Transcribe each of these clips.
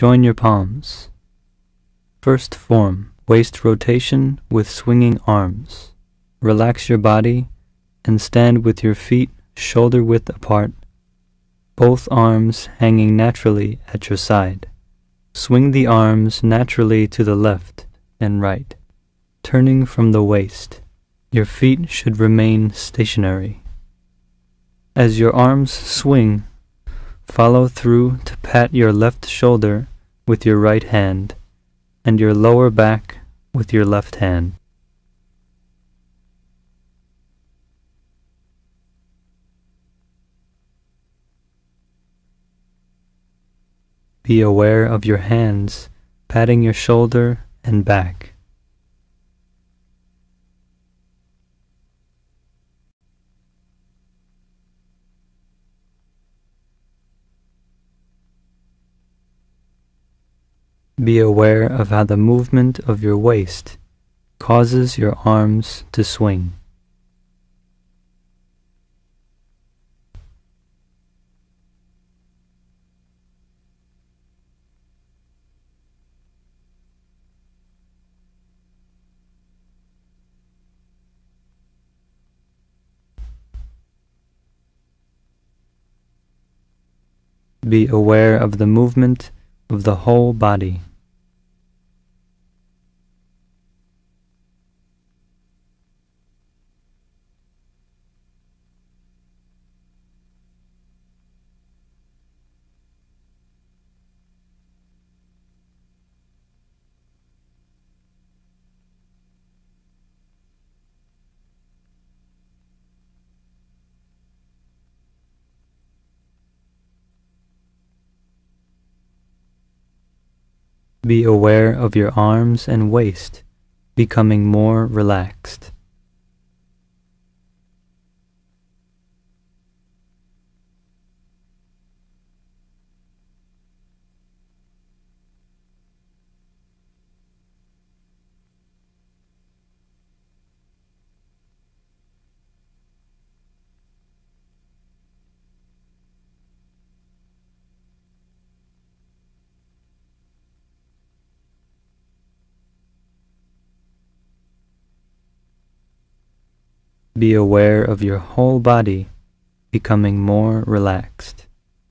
Join your palms. First form, waist rotation with swinging arms. Relax your body and stand with your feet shoulder width apart, both arms hanging naturally at your side. Swing the arms naturally to the left and right, turning from the waist. Your feet should remain stationary. As your arms swing, follow through to pat your left shoulder with your right hand and your lower back with your left hand. Be aware of your hands patting your shoulder and back. Be aware of how the movement of your waist causes your arms to swing. Be aware of the movement of the whole body. Be aware of your arms and waist becoming more relaxed. Be aware of your whole body becoming more relaxed.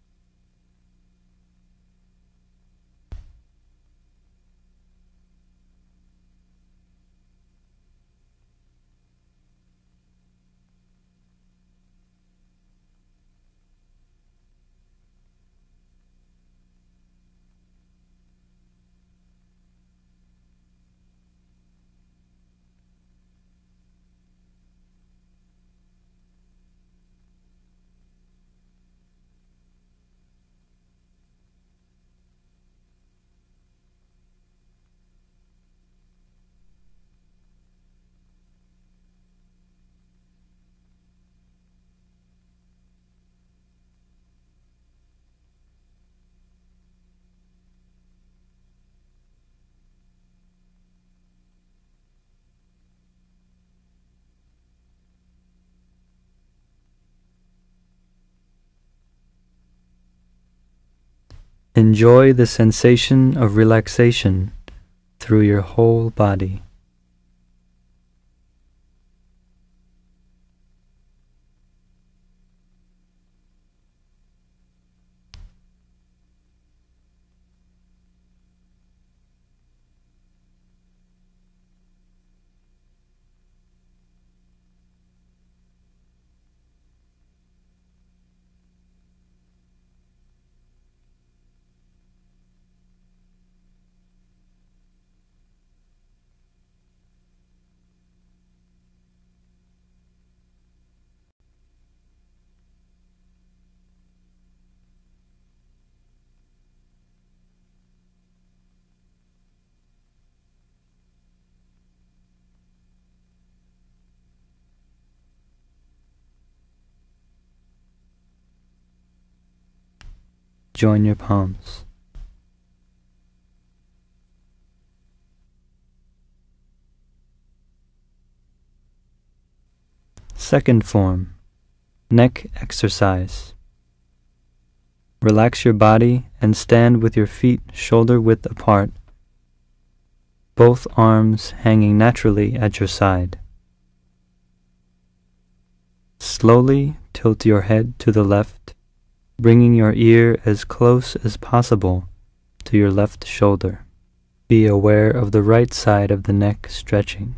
Enjoy the sensation of relaxation through your whole body. Join your palms. Second form, neck exercise. Relax your body and stand with your feet shoulder width apart, both arms hanging naturally at your side. Slowly tilt your head to the left, bringing your ear as close as possible to your left shoulder. Be aware of the right side of the neck stretching.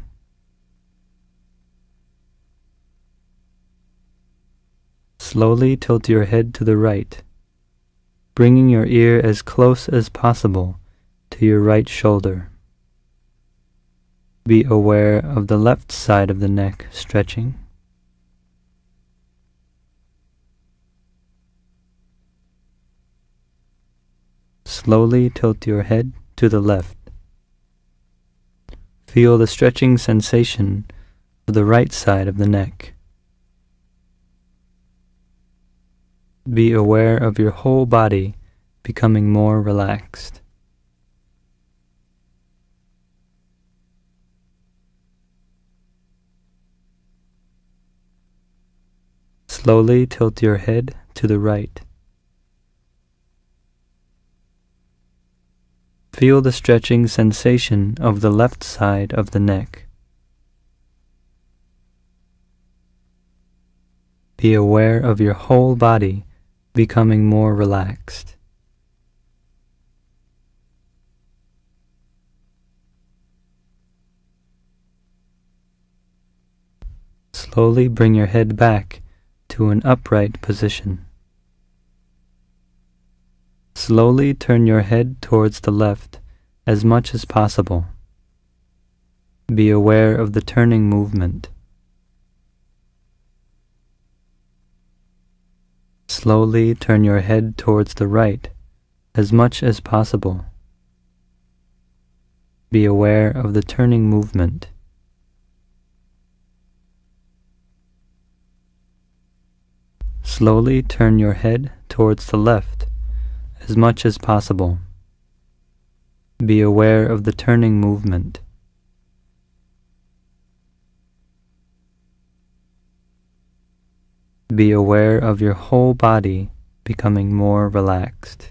Slowly tilt your head to the right, bringing your ear as close as possible to your right shoulder. Be aware of the left side of the neck stretching. Slowly tilt your head to the left. Feel the stretching sensation of the right side of the neck. Be aware of your whole body becoming more relaxed. Slowly tilt your head to the right. Feel the stretching sensation of the left side of the neck. Be aware of your whole body becoming more relaxed. Slowly bring your head back to an upright position. Slowly turn your head towards the left as much as possible. Be aware of the turning movement. Slowly turn your head towards the right as much as possible. Be aware of the turning movement. Slowly turn your head towards the left as much as possible. Be aware of the turning movement. Be aware of your whole body becoming more relaxed.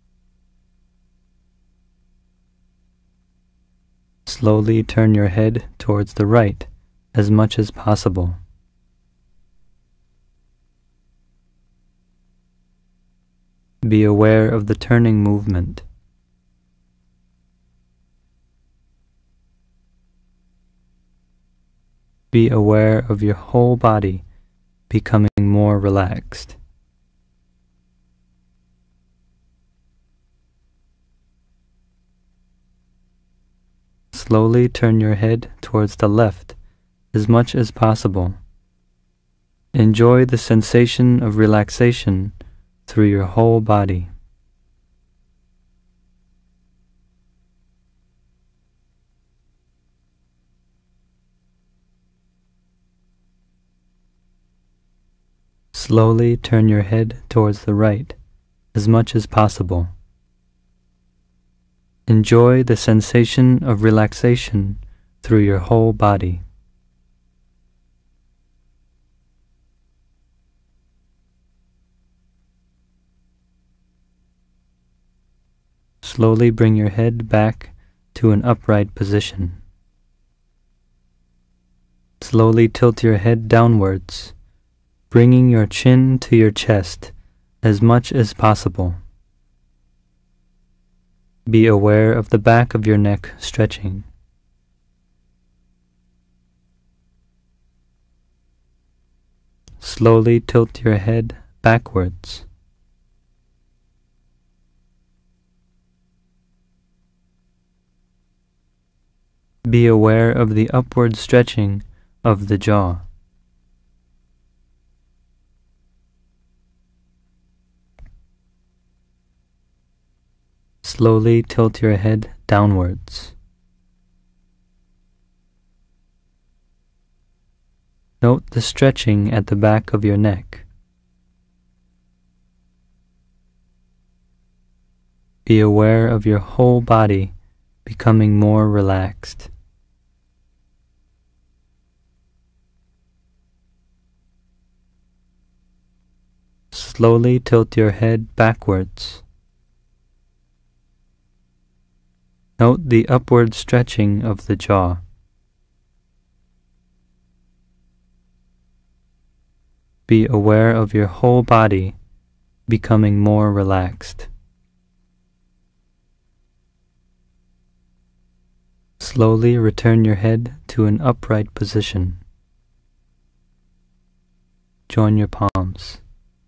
Slowly turn your head towards the right as much as possible. Be aware of the turning movement. Be aware of your whole body becoming more relaxed. Slowly turn your head towards the left as much as possible. Enjoy the sensation of relaxation through your whole body. Slowly turn your head towards the right as much as possible. Enjoy the sensation of relaxation through your whole body. Slowly bring your head back to an upright position. Slowly tilt your head downwards, bringing your chin to your chest as much as possible. Be aware of the back of your neck stretching. Slowly tilt your head backwards. Be aware of the upward stretching of the jaw. Slowly tilt your head downwards. Note the stretching at the back of your neck. Be aware of your whole body becoming more relaxed. slowly tilt your head backwards. Note the upward stretching of the jaw. Be aware of your whole body becoming more relaxed. Slowly return your head to an upright position. Join your palms.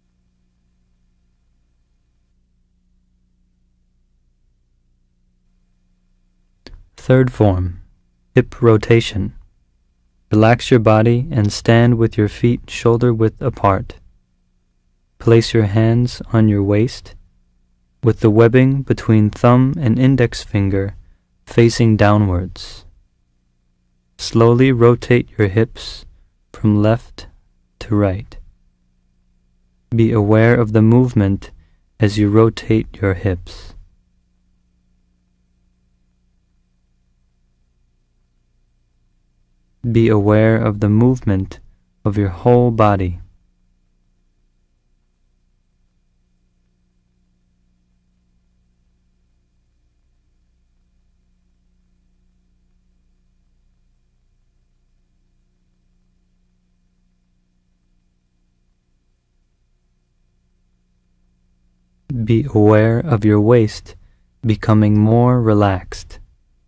Third form, hip rotation. Relax your body and stand with your feet shoulder-width apart. Place your hands on your waist, with the webbing between thumb and index finger facing downwards. Slowly rotate your hips from left to right. Be aware of the movement as you rotate your hips. Be aware of the movement of your whole body. Be aware of your waist becoming more relaxed.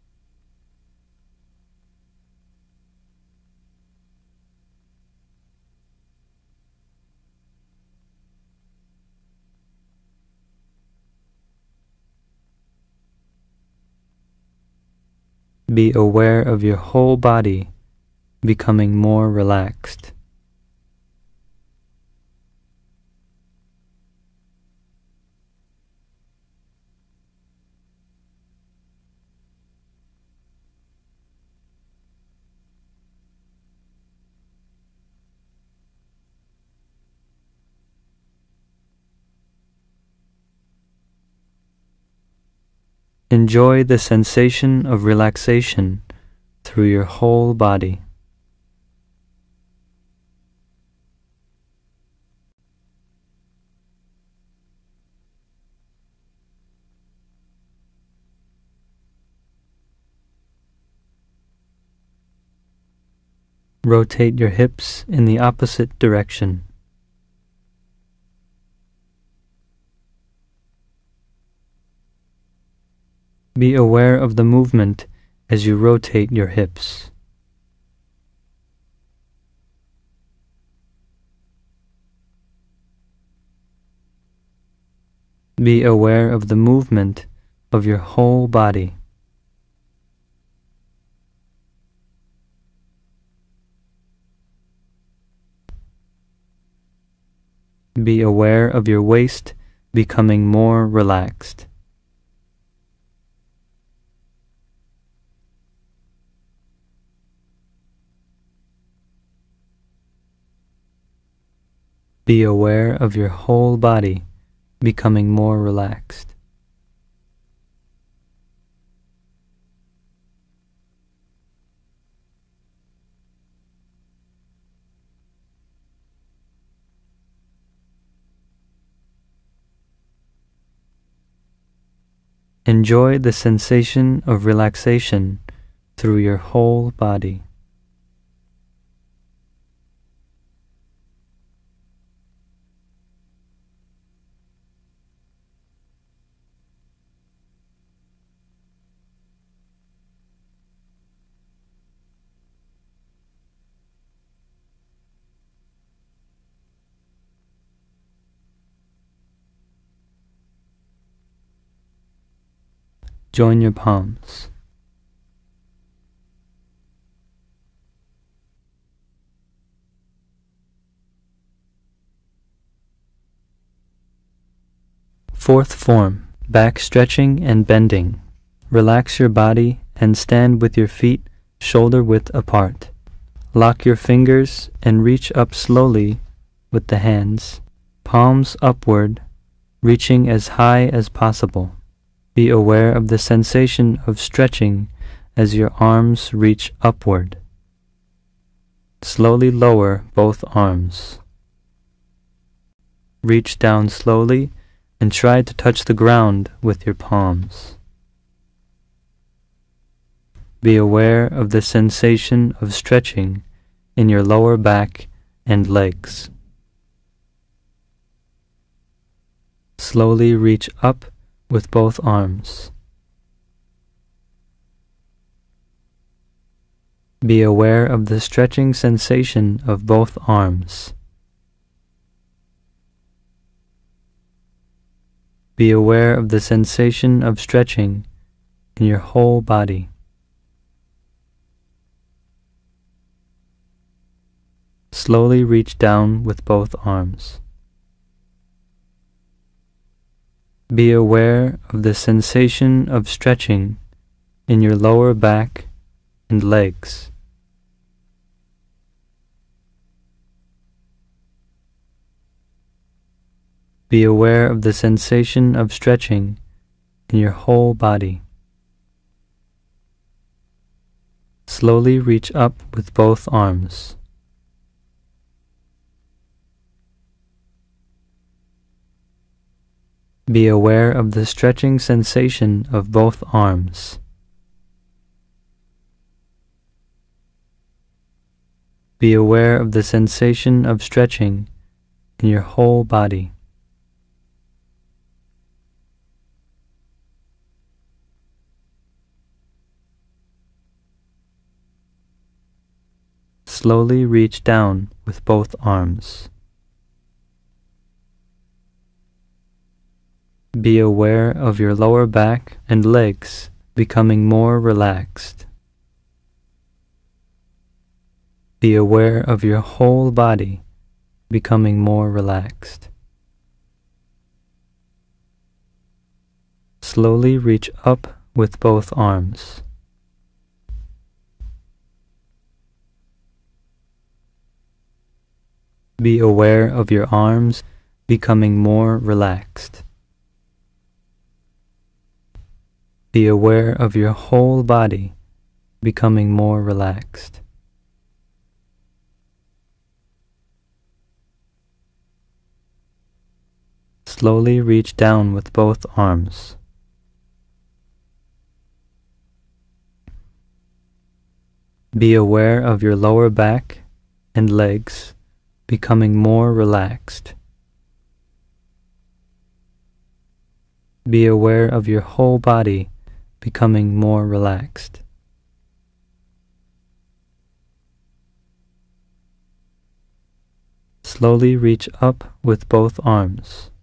Be aware of your whole body becoming more relaxed. Enjoy the sensation of relaxation through your whole body. Rotate your hips in the opposite direction. Be aware of the movement as you rotate your hips. Be aware of the movement of your whole body. Be aware of your waist becoming more relaxed. Be aware of your whole body becoming more relaxed. Enjoy the sensation of relaxation through your whole body. Join your palms. Fourth form, back stretching and bending. Relax your body and stand with your feet shoulder-width apart. Lock your fingers and reach up slowly with the hands, palms upward, reaching as high as possible. Be aware of the sensation of stretching as your arms reach upward. Slowly lower both arms. reach down slowly and try to touch the ground with your palms. Be aware of the sensation of stretching in your lower back and legs. Slowly reach up with both arms. Be aware of the stretching sensation of both arms. Be aware of the sensation of stretching in your whole body. Slowly reach down with both arms. Be aware of the sensation of stretching in your lower back and legs. Be aware of the sensation of stretching in your whole body. Slowly reach up with both arms. Be aware of the stretching sensation of both arms. Be aware of the sensation of stretching in your whole body. Slowly reach down with both arms. Be aware of your lower back and legs becoming more relaxed. Be aware of your whole body becoming more relaxed. Slowly reach up with both arms. Be aware of your arms becoming more relaxed. Be aware of your whole body becoming more relaxed. Slowly reach down with both arms. Be aware of your lower back and legs becoming more relaxed. Be aware of your whole body becoming more relaxed. Slowly reach up with both arms.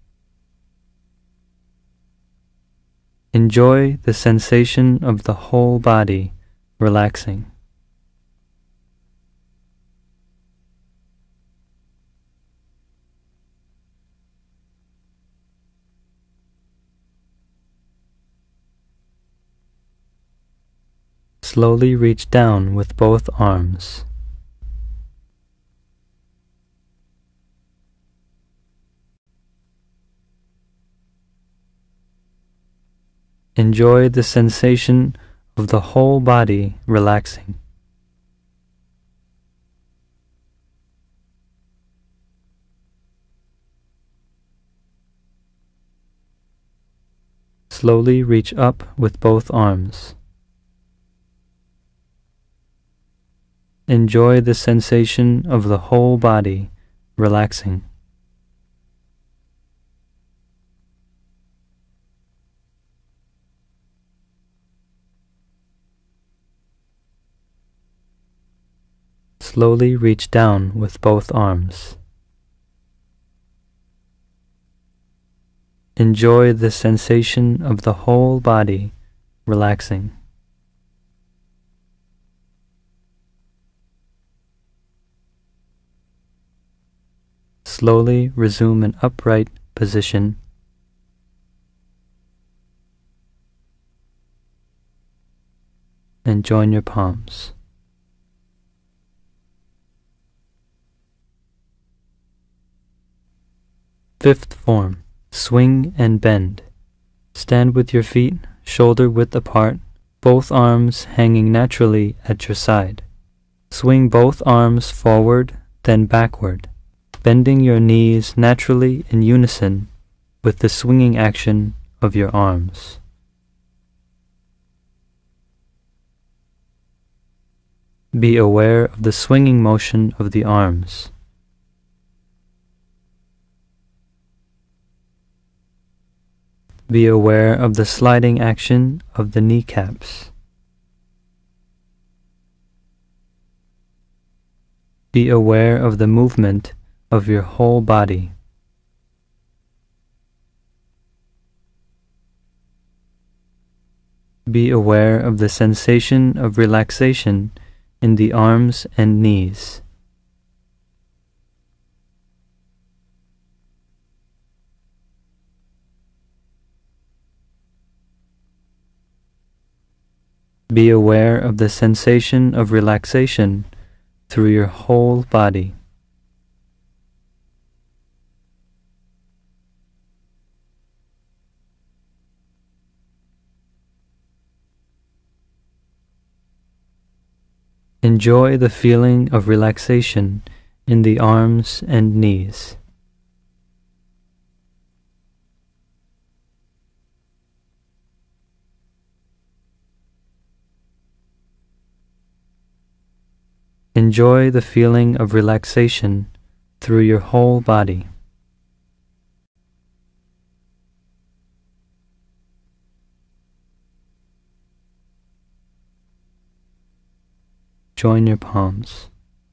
Enjoy the sensation of the whole body relaxing. Slowly reach down with both arms. Enjoy the sensation of the whole body relaxing. Slowly reach up with both arms. Enjoy the sensation of the whole body relaxing. Slowly reach down with both arms. Enjoy the sensation of the whole body relaxing. Slowly resume an upright position. And join your palms. Fifth form, swing and bend. Stand with your feet shoulder width apart, both arms hanging naturally at your side. Swing both arms forward, then backward. bending your knees naturally in unison with the swinging action of your arms. Be aware of the swinging motion of the arms. Be aware of the sliding action of the kneecaps. Be aware of the movement of your whole body. Be aware of the sensation of relaxation in the arms and knees. Be aware of the sensation of relaxation through your whole body. Enjoy the feeling of relaxation in the arms and knees. Enjoy the feeling of relaxation through your whole body. Join your palms.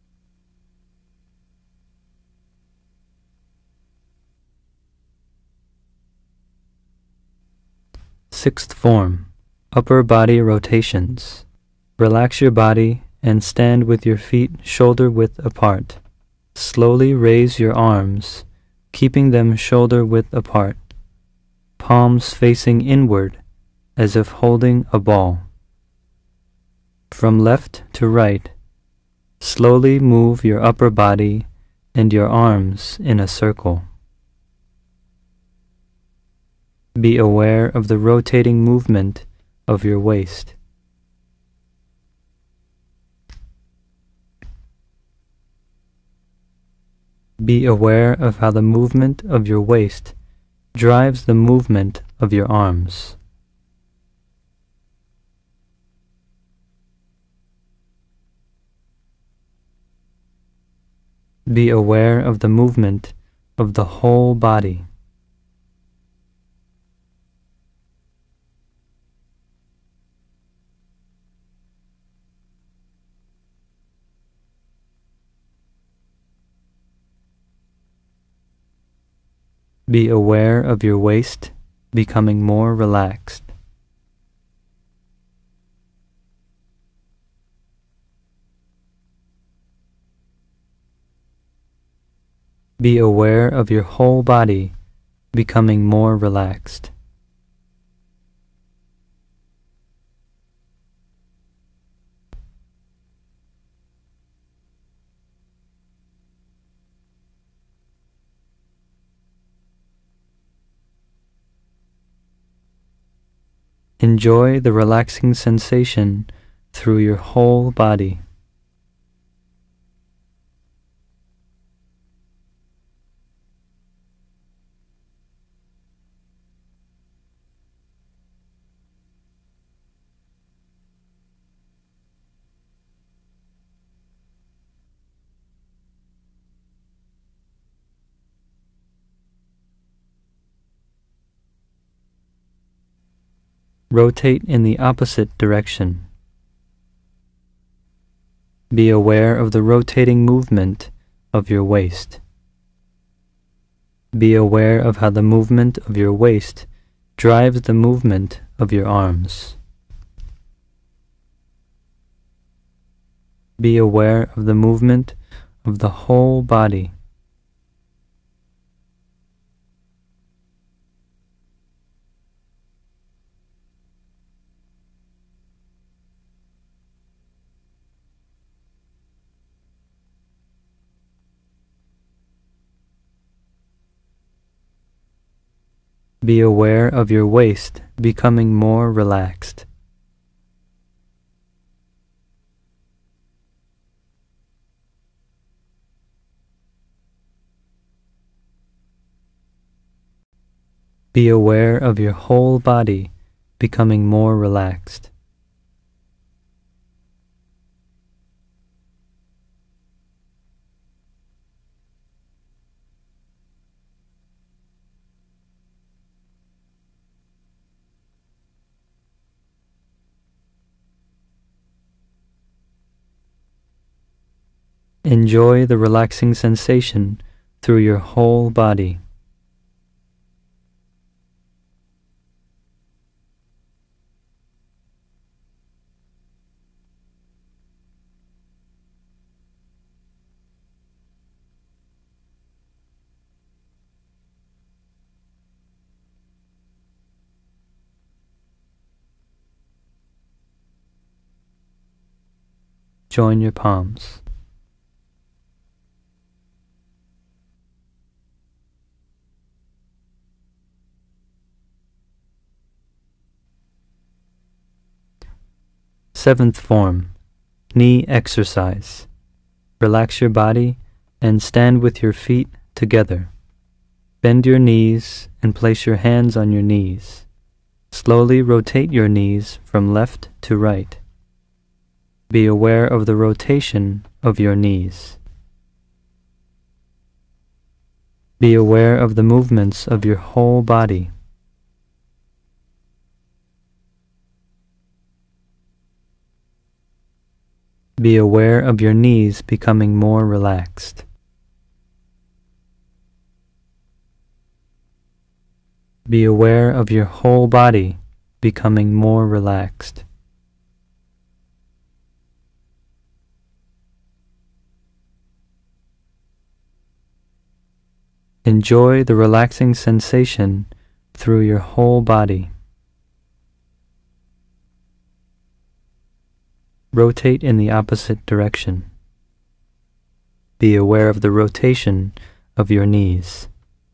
Sixth form, upper body rotations. Relax your body and stand with your feet shoulder width apart. Slowly raise your arms, keeping them shoulder width apart, palms facing inward as if holding a ball. From left to right, slowly move your upper body and your arms in a circle. Be aware of the rotating movement of your waist. Be aware of how the movement of your waist drives the movement of your arms. Be aware of the movement of the whole body. Be aware of your waist becoming more relaxed. Be aware of your whole body becoming more relaxed. Enjoy the relaxing sensation through your whole body. Rotate in the opposite direction. Be aware of the rotating movement of your waist. Be aware of how the movement of your waist drives the movement of your arms. Be aware of the movement of the whole body. Be aware of your waist becoming more relaxed. Be aware of your whole body becoming more relaxed. Enjoy the relaxing sensation through your whole body. Join your palms. Seventh form, knee exercise. Relax your body and stand with your feet together. Bend your knees and place your hands on your knees. Slowly rotate your knees from left to right. Be aware of the rotation of your knees. Be aware of the movements of your whole body. Be aware of your knees becoming more relaxed. Be aware of your whole body becoming more relaxed. Enjoy the relaxing sensation through your whole body. Rotate in the opposite direction. Be aware of the rotation of your knees.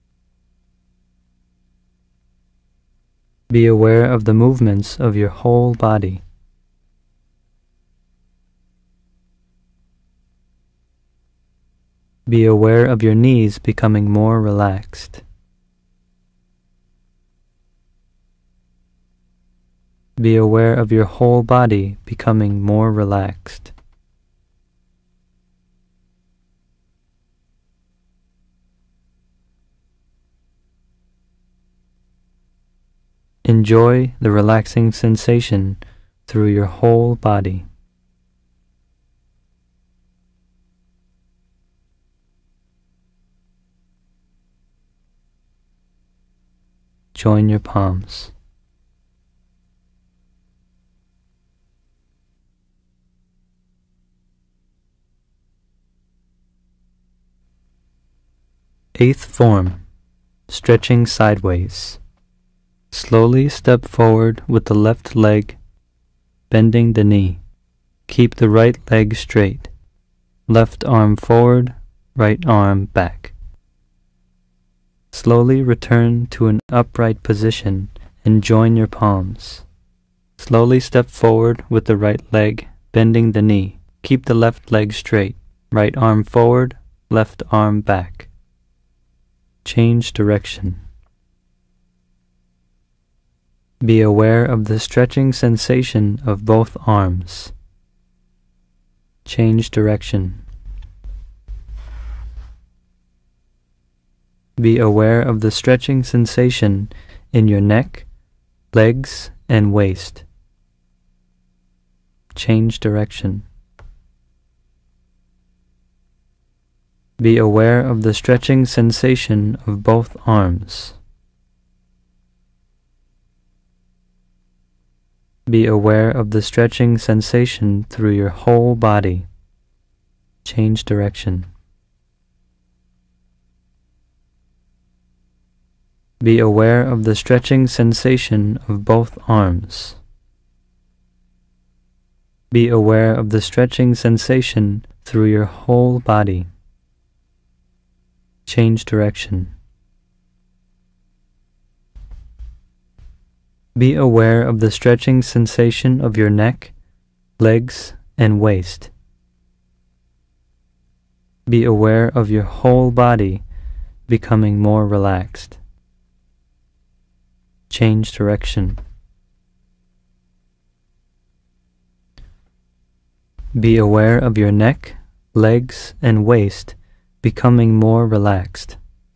Be aware of the movements of your whole body. Be aware of your knees becoming more relaxed. Be aware of your whole body becoming more relaxed. Enjoy the relaxing sensation through your whole body. Join your palms. Eighth form, stretching sideways. Slowly step forward with the left leg, bending the knee. Keep the right leg straight. Left arm forward, right arm back. Slowly return to an upright position and join your palms. Slowly step forward with the right leg, bending the knee. Keep the left leg straight. Right arm forward, left arm back. Change direction. Be aware of the stretching sensation of both arms. Change direction. Be aware of the stretching sensation in your neck, legs, and waist. Change direction. Be aware of the stretching sensation of both arms. Be aware of the stretching sensation through your whole body. Change direction. Be aware of the stretching sensation of both arms. Be aware of the stretching sensation through your whole body. Change direction. Be aware of the stretching sensation of your neck, legs, and waist. Be aware of your whole body becoming more relaxed. Change direction. Be aware of your neck, legs, and waist becoming more relaxed.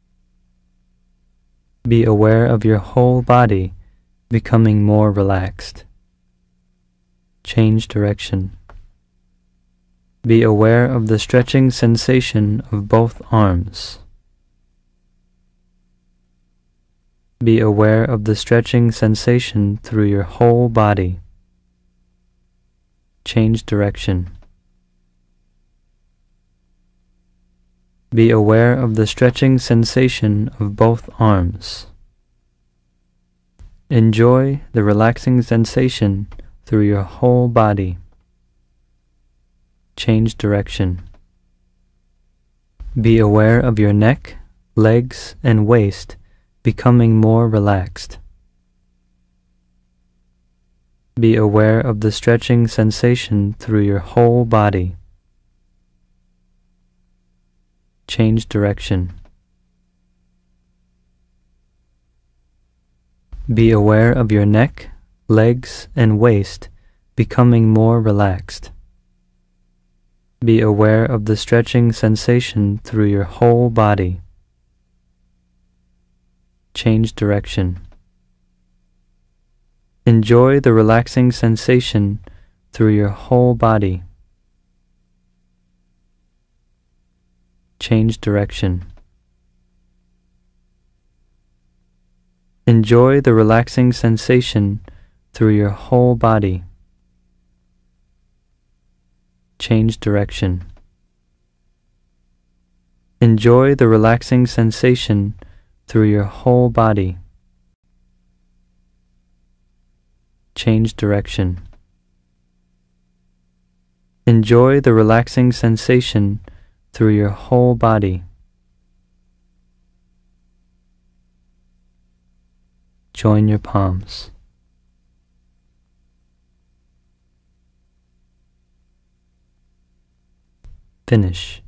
Be aware of your whole body becoming more relaxed. Change direction. Be aware of the stretching sensation of both arms. Be aware of the stretching sensation through your whole body. Change direction. Be aware of the stretching sensation of both arms. Enjoy the relaxing sensation through your whole body. Change direction. Be aware of your neck, legs, and waist becoming more relaxed. Be aware of the stretching sensation through your whole body. Change direction. Be aware of your neck, legs, and waist becoming more relaxed. Be aware of the stretching sensation through your whole body. Change direction. Enjoy the relaxing sensation through your whole body. Change direction. Enjoy the relaxing sensation through your whole body. Change direction. Enjoy the relaxing sensation through your whole body. Change direction. Enjoy the relaxing sensation through your whole body. Join your palms. Finish.